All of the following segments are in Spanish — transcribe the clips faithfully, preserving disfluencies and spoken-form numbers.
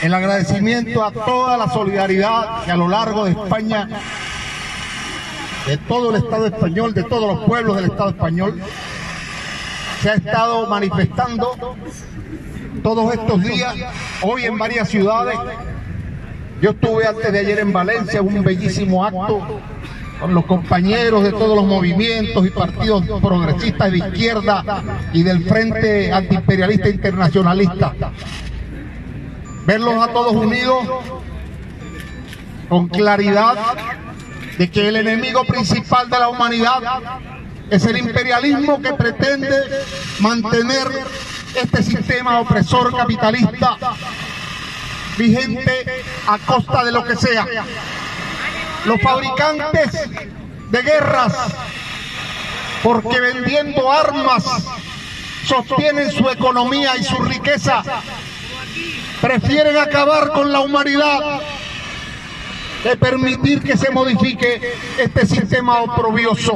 el agradecimiento a toda la solidaridad que a lo largo de España, de todo el Estado español, de todos los pueblos del Estado español, se ha estado manifestando todos estos días, hoy en varias ciudades. Yo estuve antes de ayer en Valencia, un bellísimo acto con los compañeros de todos los movimientos y partidos progresistas de izquierda y del Frente Antiimperialista Internacionalista. Verlos a todos unidos con claridad de que el enemigo principal de la humanidad es el imperialismo que pretende mantener este sistema opresor capitalista vigente a costa de lo que sea. Los fabricantes de guerras, porque vendiendo armas sostienen su economía y su riqueza, prefieren acabar con la humanidad que permitir que se modifique este sistema oprobioso.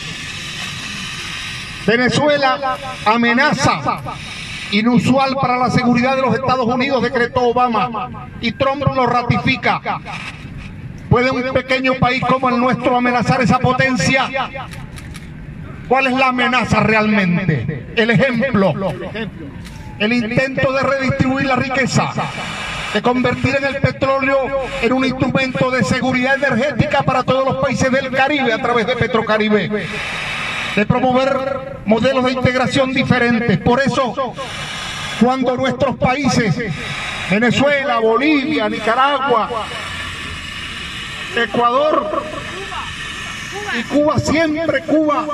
Venezuela amenaza inusual para la seguridad de los Estados Unidos, decretó Obama, y Trump lo ratifica. ¿Puede un pequeño país como el nuestro amenazar esa potencia? ¿Cuál es la amenaza realmente? El ejemplo, el intento de redistribuir la riqueza, de convertir en el petróleo en un instrumento de seguridad energética para todos los países del Caribe a través de Petrocaribe, de promover modelos de integración diferentes. Por eso, cuando nuestros países, Venezuela, Bolivia, Nicaragua, Ecuador y Cuba, siempre Cuba,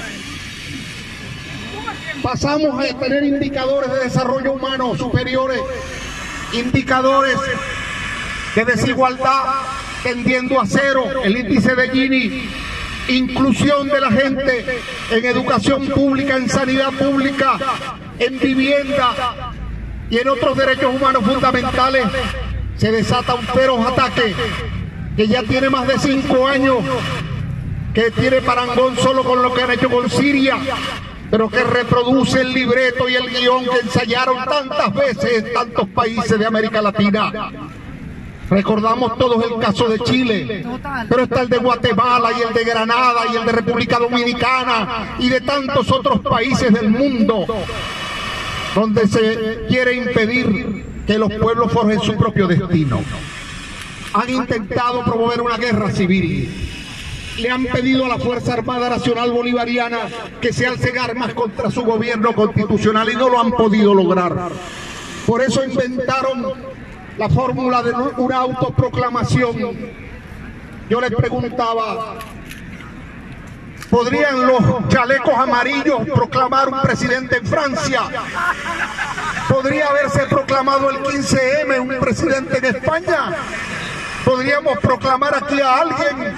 pasamos a tener indicadores de desarrollo humano superiores, indicadores de desigualdad tendiendo a cero, el índice de Gini, inclusión de la gente en educación pública, en sanidad pública, en vivienda y en otros derechos humanos fundamentales, se desata un feroz ataque que ya tiene más de cinco años, que tiene parangón solo con lo que han hecho con Siria, pero que reproduce el libreto y el guión que ensayaron tantas veces en tantos países de América Latina. Recordamos todos el caso de Chile, pero está el de Guatemala y el de Granada y el de República Dominicana y de tantos otros países del mundo donde se quiere impedir que los pueblos forjen su propio destino. Han intentado promover una guerra civil. Le han pedido a la Fuerza Armada Nacional Bolivariana que se alcen armas contra su gobierno constitucional y no lo han podido lograr. Por eso inventaron la fórmula de una autoproclamación. Yo les preguntaba, ¿podrían los chalecos amarillos proclamar un presidente en Francia? ¿Podría haberse proclamado el quince eme un presidente en España? ¿Podríamos proclamar aquí a alguien?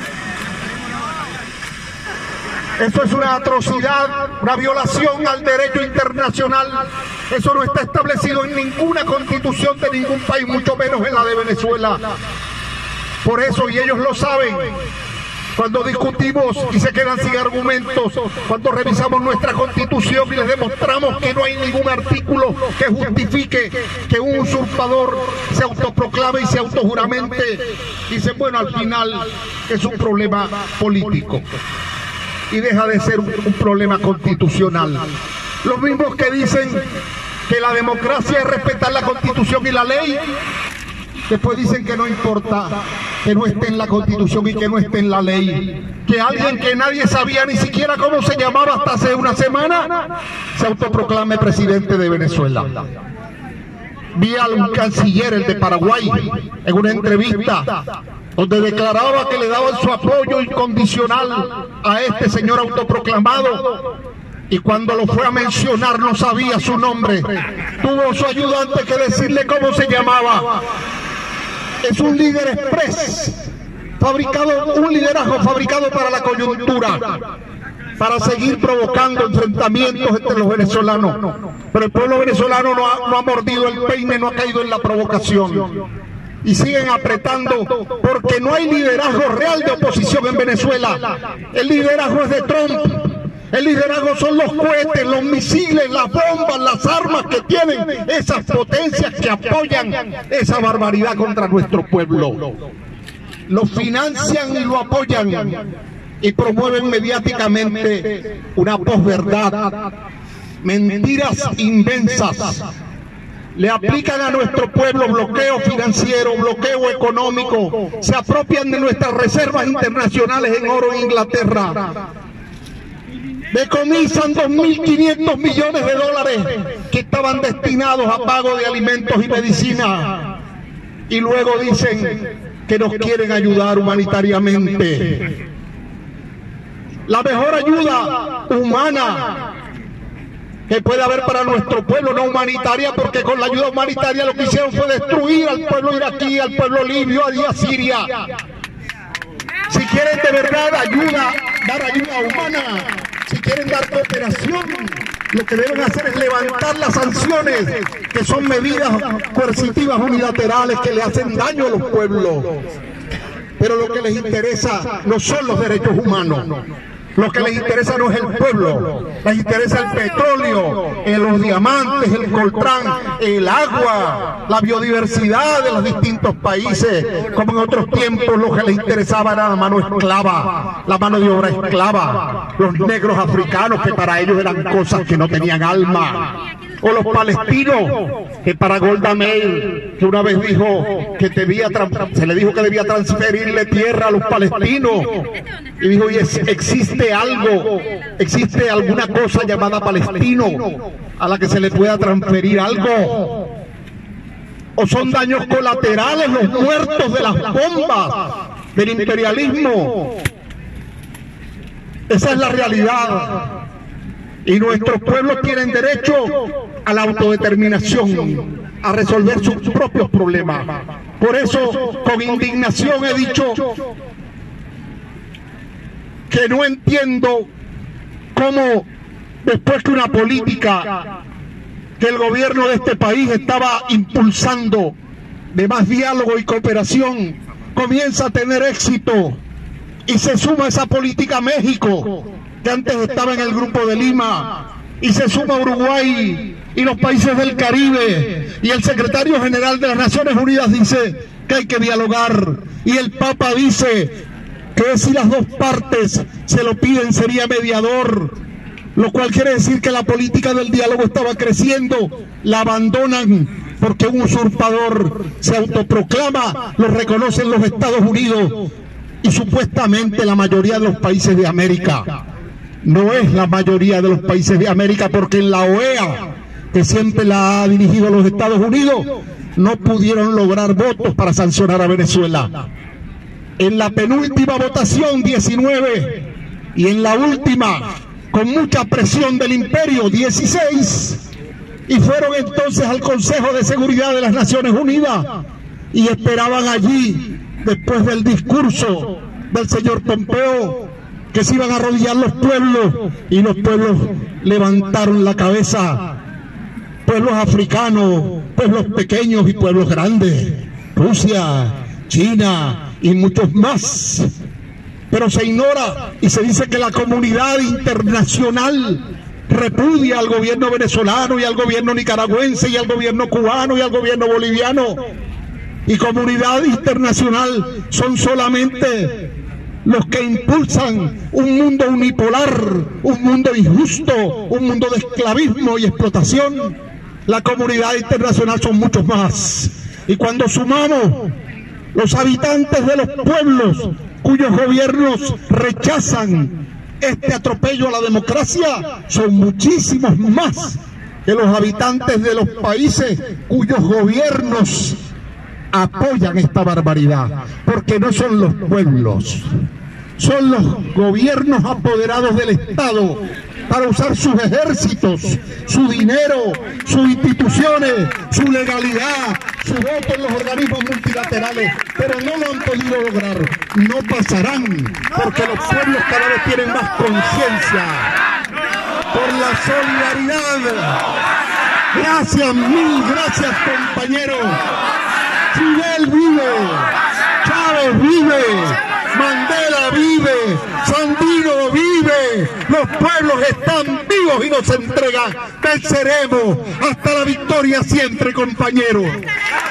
Eso es una atrocidad, una violación al derecho internacional. Eso no está establecido en ninguna constitución de ningún país, mucho menos en la de Venezuela. Por eso, y ellos lo saben, cuando discutimos y se quedan sin argumentos, cuando revisamos nuestra constitución y les demostramos que no hay ningún artículo que justifique que un usurpador se autoproclame y se autojuramente, dicen, bueno, al final es un problema político y deja de ser un, un problema constitucional. Los mismos que dicen que la democracia es respetar la Constitución y la ley, después dicen que no importa que no esté en la Constitución y que no esté en la ley. Que alguien que nadie sabía ni siquiera cómo se llamaba hasta hace una semana se autoproclame presidente de Venezuela. Vi a un canciller, el de Paraguay, en una entrevista donde declaraba que le daban su apoyo incondicional a este señor autoproclamado, y cuando lo fue a mencionar no sabía su nombre. Tuvo su ayudante que decirle cómo se llamaba. Es un líder express, fabricado, un liderazgo fabricado para la coyuntura, para seguir provocando enfrentamientos entre los venezolanos. Pero el pueblo venezolano no ha, no ha mordido el peine, no ha caído en la provocación. Y siguen apretando porque no hay liderazgo real de oposición en Venezuela. El liderazgo es de Trump, El liderazgo son los cohetes, los misiles, las bombas, las armas que tienen esas potencias que apoyan esa barbaridad contra nuestro pueblo. Lo financian y lo apoyan y promueven mediáticamente una posverdad, mentiras inmensas. Le aplican a nuestro pueblo bloqueo financiero, bloqueo económico, se apropian de nuestras reservas internacionales en oro en Inglaterra, decomisan dos mil quinientos millones de dólares que estaban destinados a pago de alimentos y medicina, y luego dicen que nos quieren ayudar humanitariamente. La mejor ayuda humana que puede haber para nuestro pueblo, no humanitaria, porque con la ayuda humanitaria lo que hicieron fue destruir al pueblo iraquí, al pueblo libio y a Siria. Si quieren de verdad ayuda, dar ayuda humana, si quieren dar cooperación, lo que deben hacer es levantar las sanciones, que son medidas coercitivas unilaterales que le hacen daño a los pueblos. Pero lo que les interesa no son los derechos humanos. Lo que les interesa no es el pueblo, les interesa el petróleo, los diamantes, el coltrán, el agua, la biodiversidad de los distintos países, como en otros tiempos lo que les interesaba era la mano esclava, la mano de obra esclava, los negros africanos que para ellos eran cosas que no tenían alma. O los palestinos, que para Golda Meir, que una vez dijo que debía, se le dijo que debía transferirle tierra a los palestinos, y dijo, y es, existe algo, existe alguna cosa llamada palestino a la que se le pueda transferir algo. O son daños colaterales los muertos de las bombas del imperialismo. Esa es la realidad. Y nuestros pueblos tienen derecho a la autodeterminación, a resolver sus propios problemas. Por eso, con indignación he dicho que no entiendo cómo, después que una política que el gobierno de este país estaba impulsando de más diálogo y cooperación, comienza a tener éxito y se suma esa política México, que antes estaba en el Grupo de Lima, y se suma Uruguay y los países del Caribe, y el secretario general de las Naciones Unidas dice que hay que dialogar, y el Papa dice que si las dos partes se lo piden sería mediador, lo cual quiere decir que la política del diálogo estaba creciendo, la abandonan porque un usurpador se autoproclama, lo reconocen los Estados Unidos y supuestamente la mayoría de los países de América. No es la mayoría de los países de América, porque en la O E A, que siempre la ha dirigido los Estados Unidos, no pudieron lograr votos para sancionar a Venezuela. En la penúltima votación, diecinueve, y en la última, con mucha presión del imperio, dieciséis, y fueron entonces al Consejo de Seguridad de las Naciones Unidas y esperaban allí, después del discurso del señor Pompeo, que se iban a arrodillar los pueblos, y los pueblos levantaron la cabeza, pueblos africanos, pueblos pequeños y pueblos grandes, Rusia, China y muchos más. Pero se ignora y se dice que la comunidad internacional repudia al gobierno venezolano y al gobierno nicaragüense y al gobierno cubano y al gobierno boliviano. Y comunidad internacional son solamente los que impulsan un mundo unipolar, un mundo injusto, un mundo de esclavismo y explotación. La comunidad internacional son muchos más. Y cuando sumamos los habitantes de los pueblos cuyos gobiernos rechazan este atropello a la democracia, son muchísimos más que los habitantes de los países cuyos gobiernos apoyan esta barbaridad, porque no son los pueblos, son los gobiernos apoderados del Estado para usar sus ejércitos, su dinero, sus instituciones, su legalidad, su voto en los organismos multilaterales, pero no lo han podido lograr, no pasarán, porque los pueblos cada vez tienen más conciencia por la solidaridad. Gracias, mil gracias, compañeros. Fidel vive, Chávez vive, Mandela vive, Sandino vive, los pueblos están vivos y nos entregan. Venceremos hasta la victoria siempre, compañeros.